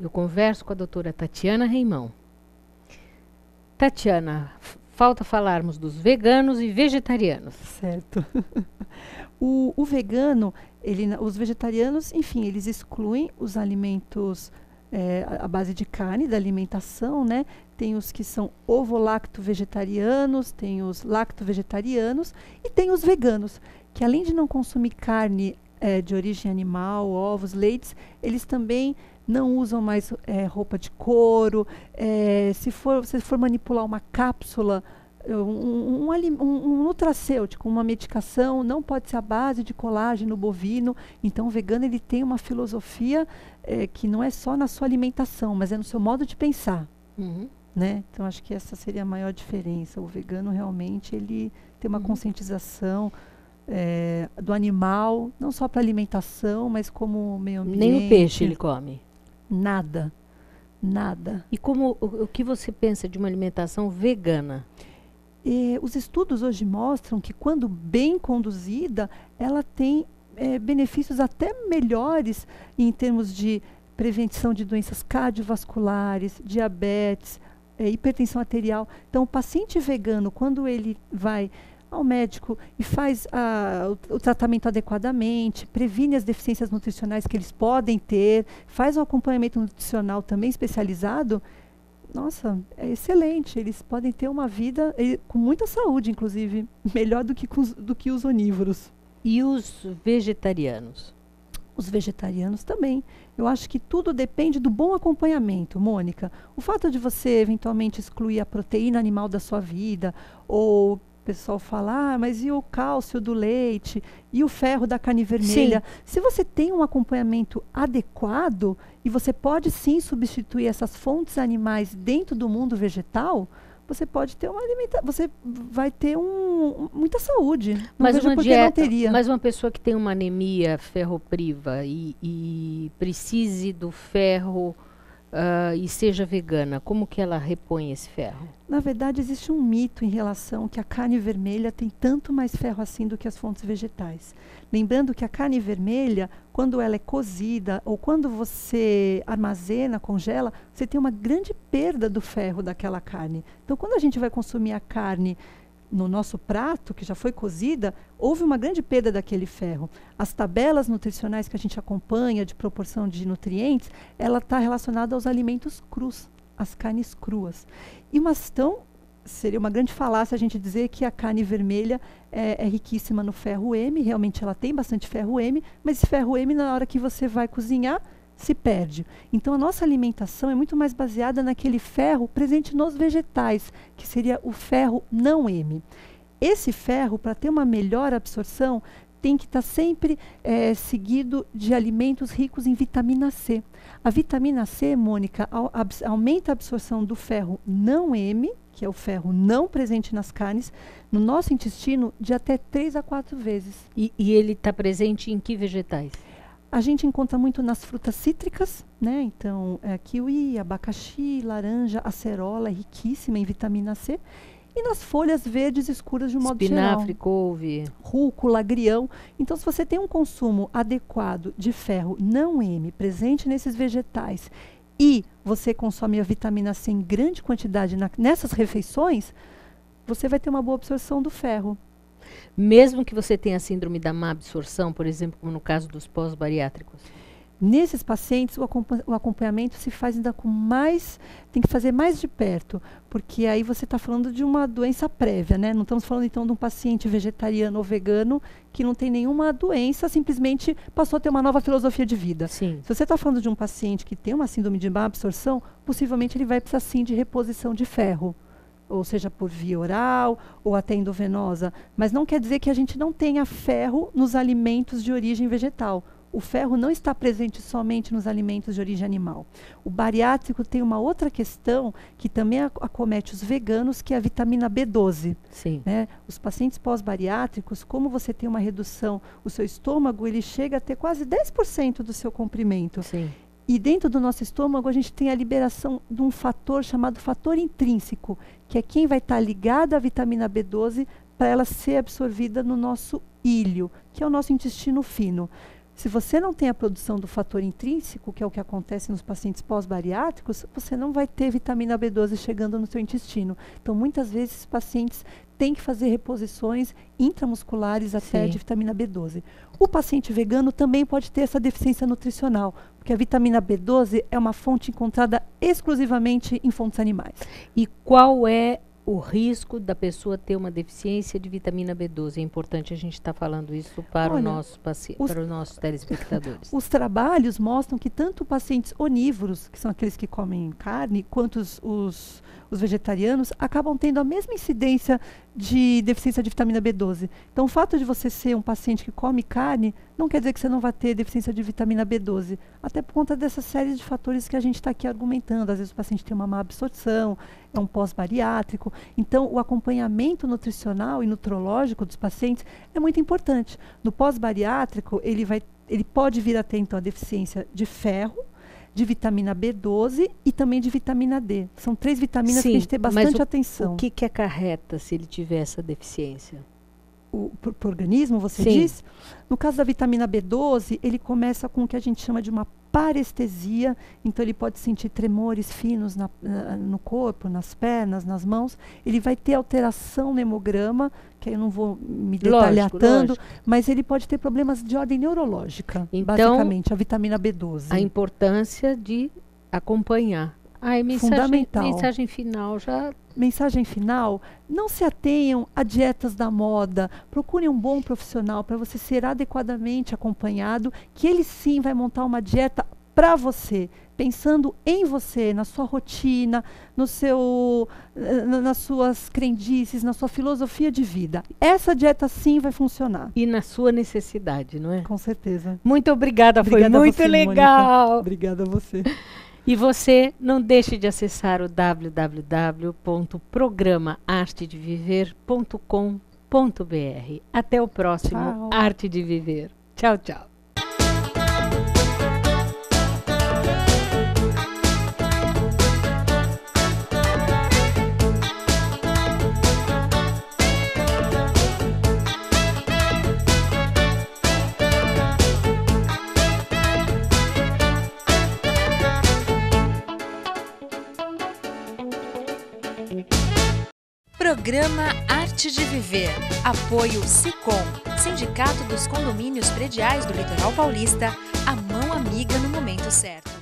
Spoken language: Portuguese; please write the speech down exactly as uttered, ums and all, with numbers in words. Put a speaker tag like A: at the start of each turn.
A: Eu converso com a doutora Tatiana Reimão. Tatiana, falta falarmos dos veganos e vegetarianos.
B: Certo. o, o vegano, ele, os vegetarianos, enfim, eles excluem os alimentos é, à base de carne, da alimentação, né? Tem os que são ovo-lacto-vegetarianos, tem os lacto-vegetarianos e tem os veganos, que além de não consumir carne é, de origem animal, ovos, leites, eles também não usam mais é, roupa de couro. É, se for, se for manipular uma cápsula, um, um, um, um nutracêutico, uma medicação, não pode ser à base de colágeno bovino. Então, o vegano ele tem uma filosofia é, que não é só na sua alimentação, mas é no seu modo de pensar.
A: Uhum.
B: Né? Então, acho que essa seria a maior diferença. O vegano, realmente, ele tem uma uhum. conscientização é, do animal, não só para alimentação, mas como meio ambiente.
A: Nem o peixe ele come?
B: Nada. Nada.
A: E como, o, o que você pensa de uma alimentação vegana?
B: E, os estudos hoje mostram que, quando bem conduzida, ela tem é, benefícios até melhores em termos de prevenção de doenças cardiovasculares, diabetes, é, hipertensão arterial. Então, o paciente vegano, quando ele vai ao médico e faz a, o, o tratamento adequadamente, previne as deficiências nutricionais que eles podem ter, faz um acompanhamento nutricional também especializado, nossa, é excelente. Eles podem ter uma vida e, com muita saúde, inclusive, melhor do que, do que os onívoros.
A: E os vegetarianos?
B: Os vegetarianos também. Eu acho que tudo depende do bom acompanhamento, Mônica. O fato de você eventualmente excluir a proteína animal da sua vida, ou o pessoal falar, ah, mas e o cálcio do leite, e o ferro da carne vermelha? Sim. Se você tem um acompanhamento adequado, e você pode sim substituir essas fontes animais dentro do mundo vegetal, você pode ter uma alimentação, você vai ter um, muita saúde. Não
A: mas
B: vejo
A: uma
B: por que
A: dieta,
B: não teria.
A: Mas uma pessoa que tem uma anemia ferropriva e, e precise do ferro uh, e seja vegana, como que ela repõe esse ferro?
B: Na verdade, existe um mito em relação que a carne vermelha tem tanto mais ferro assim do que as fontes vegetais. Lembrando que a carne vermelha, quando ela é cozida ou quando você armazena, congela, você tem uma grande perda do ferro daquela carne. Então, quando a gente vai consumir a carne no nosso prato, que já foi cozida, houve uma grande perda daquele ferro. As tabelas nutricionais que a gente acompanha de proporção de nutrientes, ela está relacionada aos alimentos crus, às carnes cruas. E mas tão, seria uma grande falácia a gente dizer que a carne vermelha é, é riquíssima no ferro M, realmente ela tem bastante ferro M, mas esse ferro M, na hora que você vai cozinhar, se perde. Então, a nossa alimentação é muito mais baseada naquele ferro presente nos vegetais, que seria o ferro não M. Esse ferro, para ter uma melhor absorção, tem que estar tá sempre é, seguido de alimentos ricos em vitamina C. A vitamina C, Mônica, au, abs, aumenta a absorção do ferro não M, que é o ferro não presente nas carnes, no nosso intestino de até três a quatro vezes.
A: E, e ele está presente em que vegetais?
B: A gente encontra muito nas frutas cítricas, né? Então, é, kiwi, abacaxi, laranja, acerola, é riquíssima em vitamina C. E nas folhas verdes escuras de um modo geral.
A: Espinafre, couve.
B: Rúcula, agrião. Então, se você tem um consumo adequado de ferro não M presente nesses vegetais e você consome a vitamina C em grande quantidade na, nessas refeições, você vai ter uma boa absorção do ferro.
A: Mesmo que você tenha síndrome da má absorção, por exemplo, como no caso dos pós-bariátricos?
B: Nesses pacientes, o, acompanha o acompanhamento se faz ainda com mais, tem que fazer mais de perto, porque aí você está falando de uma doença prévia, né? Não estamos falando então de um paciente vegetariano ou vegano que não tem nenhuma doença, simplesmente passou a ter uma nova filosofia de vida.
A: Sim.
B: Se você está falando de um paciente que tem uma síndrome de má absorção, possivelmente ele vai precisar sim de reposição de ferro, ou seja, por via oral ou até endovenosa. Mas não quer dizer que a gente não tenha ferro nos alimentos de origem vegetal. O ferro não está presente somente nos alimentos de origem animal. O bariátrico tem uma outra questão que também acomete os veganos, que é a vitamina B doze.
A: Sim.
B: Né? Os pacientes pós-bariátricos, como você tem uma redução, o seu estômago ele chega a ter quase dez por cento do seu comprimento.
A: Sim.
B: E dentro do nosso estômago, a gente tem a liberação de um fator chamado fator intrínseco, que é quem vai estar ligado à vitamina B doze para ela ser absorvida no nosso íleo, que é o nosso intestino fino. Se você não tem a produção do fator intrínseco, que é o que acontece nos pacientes pós-bariátricos, você não vai ter vitamina B doze chegando no seu intestino. Então, muitas vezes, pacientes têm que fazer reposições intramusculares até
A: Sim.
B: de vitamina B doze. O paciente vegano também pode ter essa deficiência nutricional, porque a vitamina B doze é uma fonte encontrada exclusivamente em fontes animais.
A: E qual é o risco da pessoa ter uma deficiência de vitamina B doze? É importante a gente estar tá falando isso para,
B: Olha,
A: o nosso paci-
B: os,
A: para os nossos telespectadores.
B: Os trabalhos mostram que tanto pacientes onívoros, que são aqueles que comem carne, quanto os, os, os vegetarianos, acabam tendo a mesma incidência de deficiência de vitamina B doze. Então, o fato de você ser um paciente que come carne, não quer dizer que você não vai ter deficiência de vitamina B doze, até por conta dessa série de fatores que a gente está aqui argumentando. Às vezes o paciente tem uma má absorção, é um pós-bariátrico. Então, o acompanhamento nutricional e nutrológico dos pacientes é muito importante. No pós-bariátrico, ele, vai, ele pode vir a ter, então, a deficiência de ferro, de vitamina B doze e também de vitamina D. São três vitaminas
A: Sim,
B: que a gente tem bastante
A: mas o,
B: atenção.
A: O que, que acarreta se ele tiver essa deficiência?
B: O pro, pro organismo, você
A: Sim.
B: diz? No caso da vitamina B doze, ele começa com o que a gente chama de uma parestesia, então ele pode sentir tremores finos na, na, no corpo, nas pernas, nas mãos. Ele vai ter alteração no hemograma, que eu não vou me detalhar
A: Lógico,
B: tanto,
A: lógico.
B: Mas ele pode ter problemas de ordem neurológica,
A: Então,
B: basicamente, a vitamina B doze.
A: A importância de acompanhar. Ah, é mensagem,
B: Fundamental.
A: mensagem final já.
B: Mensagem final, não se atenham a dietas da moda, procurem um bom profissional para você ser adequadamente acompanhado, que ele sim vai montar uma dieta para você, pensando em você, na sua rotina, no seu, na, nas suas crendices, na sua filosofia de vida. Essa dieta sim vai funcionar.
A: E na sua necessidade, não é?
B: Com certeza.
A: Muito obrigada,
B: Obrigada
A: foi muito
B: você,
A: legal.
B: Mônica. Obrigada a você.
A: E você não deixe de acessar o w w w ponto programa arte de viver ponto com ponto b r. Até o próximo
B: Tchau.
A: Arte de Viver. Tchau, tchau.
C: Programa Arte de Viver. Apoio Sicom, Sindicato dos Condomínios Prediais do Litoral Paulista, a mão amiga no momento certo.